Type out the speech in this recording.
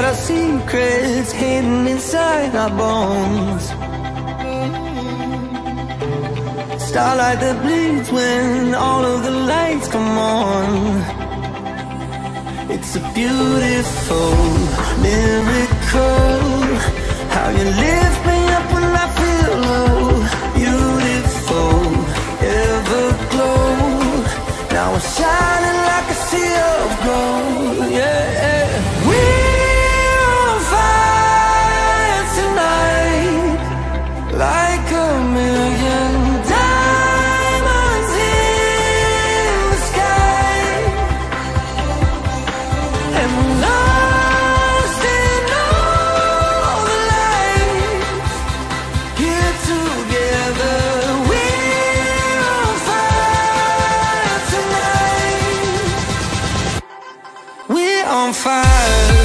our secrets hidden inside our bones. Starlight that bleeds when all of the lights come on. It's a beautiful miracle, how you lift me up when I feel low. Beautiful, everglow, now we're shining like a sea of gold. Yeah, we're on fire tonight, like a million diamonds in the sky. And we're lost in all the lights, here together. We're on fire tonight. We're on fire.